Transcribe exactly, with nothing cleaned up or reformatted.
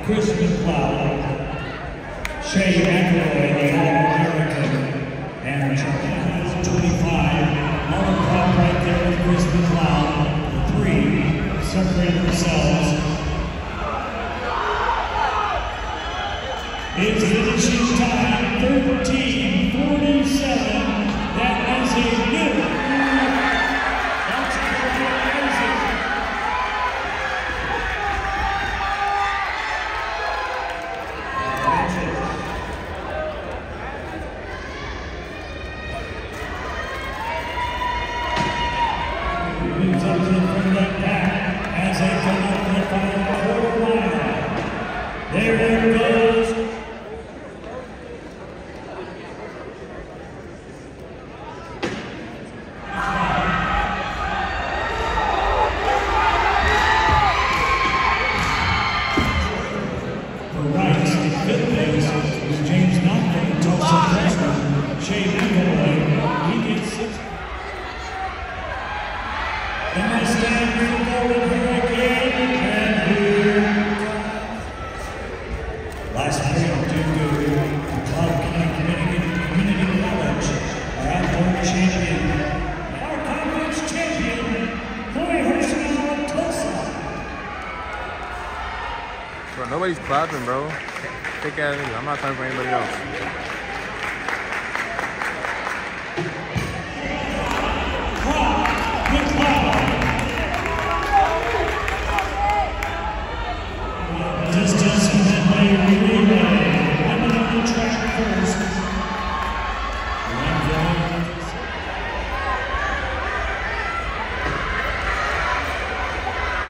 It's finishing time, thirteen forty-seven. That is a winner. That's pretty amazing. He moves up to the front of that pack as they come up the final quarter mile. There it goes. Last year, due to Clark County Community College, our outdoor champion, our conference champion, Corey Hirschman of Tulsa. Bro, nobody's clapping, bro. Take care of it. I'm not trying for anybody else.